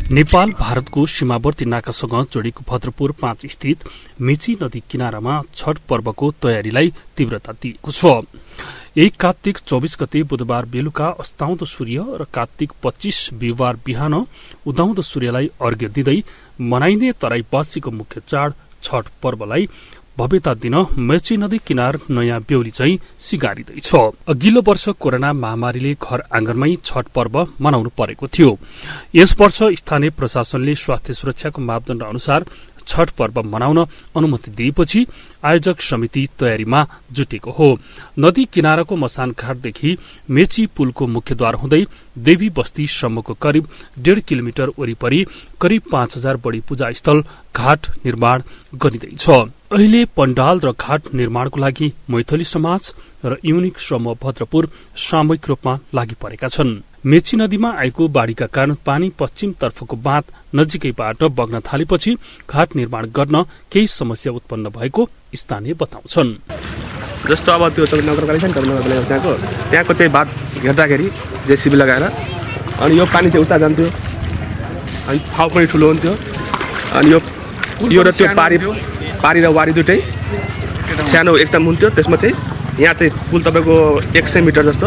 नेपाल भारतको सीमावर्ती नाकासँग जोडिएको भद्रपुर 5 स्थित मेची नदी किनारामा छठ पर्वको तयारीलाई तीव्रता दिएको छ। 1 कार्तिक 24 गते बुधबार बेलुका अस्ताउँदो सूर्य र कार्तिक 25 बिहिबार बिहान उदाउँदो सूर्यलाई अर्घ्य दिँदै मनाइने तराईवासीको मुख्य चाड छठ पर्वलाई भव्यता दिन मेची नदी किनार नयाँ बेहुली चाहिँ सिगारिँदैछ। अघिल्लो वर्ष कोरोना महामारीले घर आँगनमै छठ पर्व मनाउनु परेको थियो। यस वर्ष स्थानीय प्रशासनले स्वास्थ्य सुरक्षाको मापदण्ड अनुसार छठ पर्व मनाउन अनुमति दिएपछि आयोजक समिति तयारीमा जुटेको हो। नदी किनाराको मसान घाटदेखि मेची पुलको मुख्यद्वार हुँदै देवी बस्तीसम्मको करिब 1.5 किलोमिटर वरिपरि करिब 5000 बढी पूजा स्थल घाट निर्माण गरिँदैछ। अहिले पण्डाल र घाट निर्माणको लागि मैथली समाज र युनिक समूह भद्रपुर सामूहिक रूपमा लागि परेका छन्। मेची नदीमा आएको बाढ़ीका कारण पानी पश्चिम तर्फको बाँध नजिकैबाट बग्न थालेपछि घाट निर्माण गर्न केही समस्या उत्पन्न भएको स्थानीय बताउँछन्। जस्तो अब त्यो नगरपालिका छ नि त्यहाँको चाहिँ बाँध घेर्दाखेरि जेसीबी लगाएर अनि यो पानी चाहिँ उता जान्थ्यो अनि ठाउँ पनि ठुलो हुन्थ्यो अनि यो र त्यो पारी र वारी दुटै सानो एकदम हुन्थ्यो। त्यसमा चाहिँ यहाँ चाहिँ पुल तपाईँको 100 मिटर जस्तो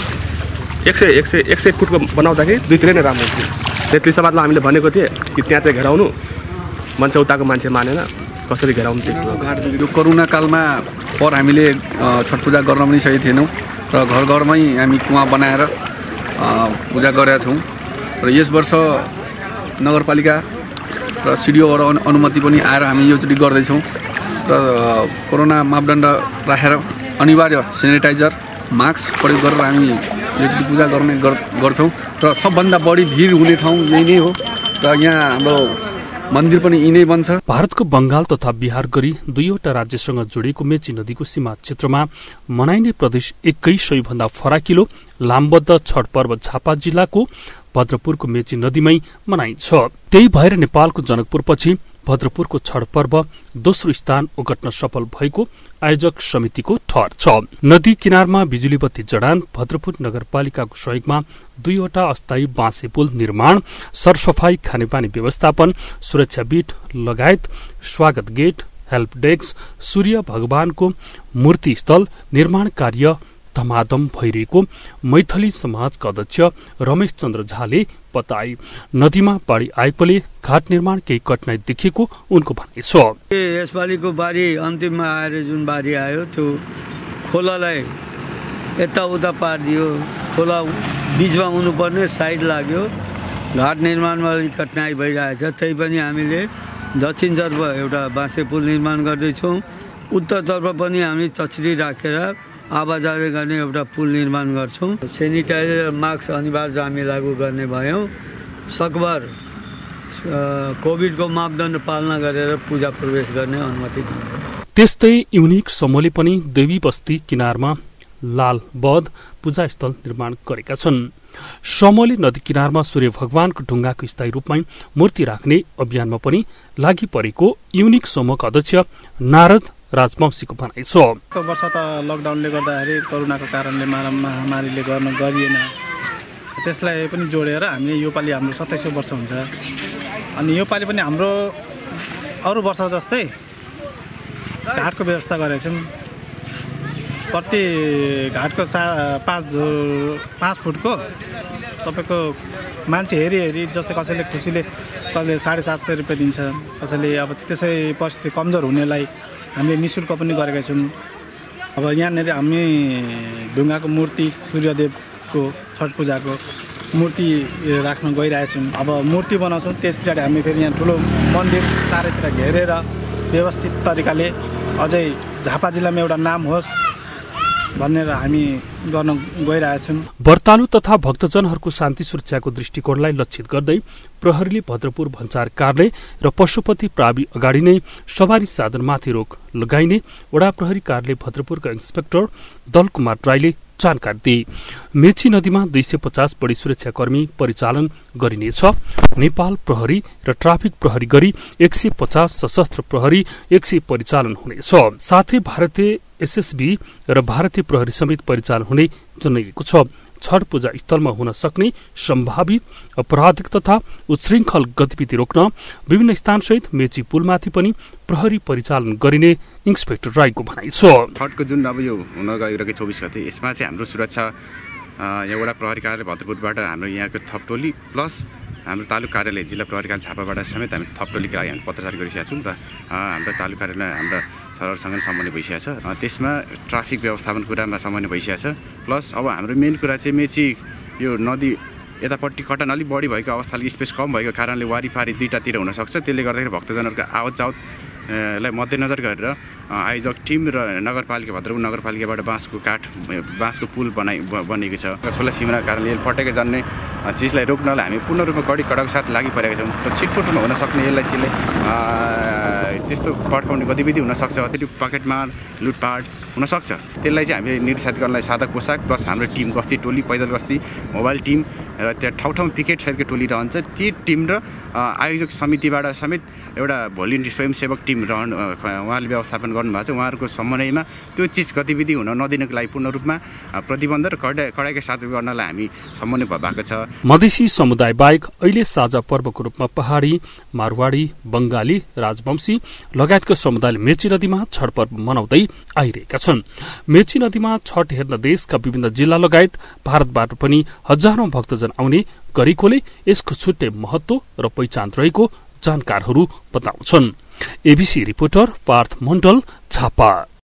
100 फुटको बनाउँदाखेरि दुईतिर नै राम्रो हुन्थ्यो। त्यति समाजलाई हामीले भनेको थिएँ कि त्यहाँ चाहिँ घेराउनु भन्छ, उताको मान्छे मानेन। कसरी घेराउनु त्यो कोरोना कालमा पर हामीले छठ पूजा गर्न पनि सकेको थिएनौँ र घर घरमै हामी कुवा बनाएर पूजा गरेका छौँ र यस वर्ष नगरपालिका र सिडिओबाट अनुमति पनि आएर हामी योचोटि गर्दैछौँ र कोरोना मापदण्ड राखेर अनिवार्य सेनिटाइजर मास्क प्रयोग गरेर हामी योचोटि पूजा गर्ने गर्छौँ र सबभन्दा बढी भिड हुने ठाउँ यही नै हो र यहाँ हाम्रो मन्दिर पनि यही नै बन्छ। भारतको बंगाल तथा बिहार गरी दुईवटा राज्यसँग जोडिएको मेची नदीको सीमा क्षेत्रमा मनाइने प्रदेश एकै सबैभन्दा फराकिलो लामबद्ध छठ पर्व झापा जिल्लाको भद्रपुरको मेची नदीमै मनाइन्छ। त्यही भएर नेपालको जनकपुरपछि भद्रपुरको छठ पर्व दोस्रो स्थान ओगट्न सफल भएको आयोजक समितिको ठहर छ। नदी किनारमा बिजुली बत्ती जडान, भद्रपुर नगरपालिकाको सहयोगमा 2वटा अस्थायी बाँसे पुल निर्माण, सरसफाई, खानेपानी व्यवस्थापन, सुरक्षा बीट लगायत स्वागत गेट, हेल्प डेस्क, सूर्य भगवानको मूर्ति स्थल निर्माण कार्य धमाधम भइरहेको मैथली समाजका अध्यक्ष रमेश चन्द्र झाले बताए। नदीमा बाढ़ी आएकोले घाट निर्माण केही कठिनाई देखिएको उनको भनाइ छ। यसपालिको बारी अन्तिममा आएर जुन बारी आयो त्यो खोलालाई यताउता पारिदियो, खोला बीचमा हुनुपर्ने साइड लाग्यो, घाट निर्माणमा अलिक कठिनाई भइरहेछ। त्यही पनि हामीले दक्षिणतर्फ एउटा बाँसे पुल निर्माण गर्दैछौँ, उत्तरतर्फ पनि हामी चचरी राखेर आवाजाही गर्ने एउटा पुल निर्माण गर्छौँ। सेनिटाइजर मास्क अनिवार्य हामी लागू गर्ने भयौँ। सकभर कोभिडको मापदण्ड पालना गरेर पूजा प्रवेश गर्ने अनुमति दिन्छ। त्यस्तै युनिक समूहले पनि देवी बस्ती किनारमा लाल बध पूजा स्थल निर्माण गरेका छन्। समूहले नदी किनारमा सूर्य भगवानको ढुङ्गाको स्थायी रूपमै मूर्ति राख्ने अभियानमा पनि लागि परेको युनिक समूहका अध्यक्ष नारद राजवंशीको भनाइ छ। वर्ष त लकडाउनले गर्दाखेरि कोरोनाको कारणले महामारीले गर्न गरिएन, त्यसलाई पनि जोडेर हामीले योपालि हाम्रो 27औं वर्ष हुन्छ अनि योपालि पनि हाम्रो अरू वर्ष जस्तै घाटको व्यवस्था गरेछौँ। प्रति घाटको 5 फुटको तपाईँको मान्छे हेरी जस्तै कसैले खुसीले कसैले 750 रुपियाँ दिन्छ, कसैले अब त्यसै परिस्थिति कमजोर हुनेलाई हामीले निःशुल्क पनि गरेका छौँ। अब यहाँनिर हामी ढुङ्गाको मूर्ति सूर्यदेवको छठ पूजाको मूर्ति राख्न गइरहेछौँ। अब मूर्ति बनाउँछौँ, त्यस पछाडि हामी फेरि यहाँ ठुलो मन्दिर चारैतिर घेरेर व्यवस्थित तरिकाले अझै झापा जिल्लामा एउटा नाम होस् भनेर हामी गर्न गइरहेछौँ। व्रतालु तथा भक्तजनहरूको शान्ति सुरक्षाको दृष्टिकोणलाई लक्षित गर्दै प्रहरीले भद्रपुर भन्चार कार्यालय र पशुपति प्रावि अगाडि नै सवारी साधनमाथि रोक लगाइने वडा प्रहरी कार्यालय भद्रपुरका इन्सपेक्टर दलकुमार राईले जानकारी दिए। मेची नदीमा 250 बढी सुरक्षाकर्मी परिचालन गरिनेछ। नेपाल प्रहरी र ट्राफिक प्रहरी गरी 150 सशस्त्र प्रहरी 100 परिचालन हुनेछ। साथै भारतीय एसएसबी र भारतीय प्रहरी समेत परिचालन हुने जनाइएको छ। छठ पूजा स्थलमा हुन सक्ने सम्भावित अपराधिक तथा उच्छृङ्खल गतिविधि रोक्न विभिन्न स्थानसहित मेची पुलमाथि पनि प्रहरी परिचालन गरिने इन्सपेक्टर राईको भनाइ छ। छठको जुन अब यो हुन गइरहेको 24 गते यसमा चाहिँ हाम्रो सुरक्षा एउटा प्रहरी कार्यालय भद्रपुरबाट हाम्रो यहाँको थप टोली प्लस हाम्रो तालुक कार्यालय जिल्ला प्रहरी कार्यालय झापाबाट समेत हामी थप टोलीको लागि हामी पत्रचार गरिसकेका छौँ र हाम्रो तालुक कार्यालय हाम्रा सरहरूसँग समन्वय भइसकेको छ। त्यसमा ट्राफिक व्यवस्थापन कुरामा समन्वय भइसकेको छ। प्लस अब हाम्रो मेन कुरा चाहिँ मेची यो नदी यतापट्टि कटान अलिक बढी भएको अवस्थाले स्पेस कम भएको कारणले वारिपारी दुईटातिर हुनसक्छ। त्यसले गर्दाखेरि भक्तजनहरूको आवत जावत लाई मध्यनजर गरेर आयोजक टिम र नगरपालिका भद्रपुर नगरपालिकाबाट बाँसको पुल बनेको छ। खुल्ला सिमाना कारणले पटेका जान्ने चिजलाई रोक्नलाई हामी पूर्ण रूपमा कडी कडाको साथ लागि परेका छौँ र छिटपुटमा हुन सक्ने यसलाई चाहिँ त्यस्तो पड्काउने गतिविधि हुनसक्छ। त्यो पकेटमार लुटपाट हुनसक्छ। त्यसलाई चाहिँ हामीले निर्देशित गर्नलाई साधक पोसाक प्लस हाम्रो टिम गस्ती टोली पैदल गस्ती मोबाइल टिम र त्यहाँ ठाउँ पिकेट सहितको टोली रहन्छ। ती टिम र आयोजक समितिबाट समेत एउटा भोलिन्टियर स्वयंसेवक टिम उहाँले व्यवस्थापन गर्नुभएको छ। उहाँहरूको समन्वयमा त्यो चिज गतिविधि हुन नदिनको लागि पूर्ण रूपमा प्रतिबन्ध र कडाइका साथ गर्नलाई हामी समन्वय भएको छ। मधेसी समुदाय बाहेक अहिले साझा पर्वको रूपमा पहाडी, मारवाडी, बंगाली, राजवंशी लगायतका समुदायले मेची नदीमा छठ पर्व मनाउँदै आइरहेका छन्। मेची नदीमा छठ हेर्न देशका विभिन्न जिल्ला लगायत भारतबाट पनि हजारौं भक्तजन आउने गरेकोले यसको छुट्टै महत्व र पहिचान रहेको जानकारहरू बताउँछन्। ABC reporter Partha Mandal, Jhapa.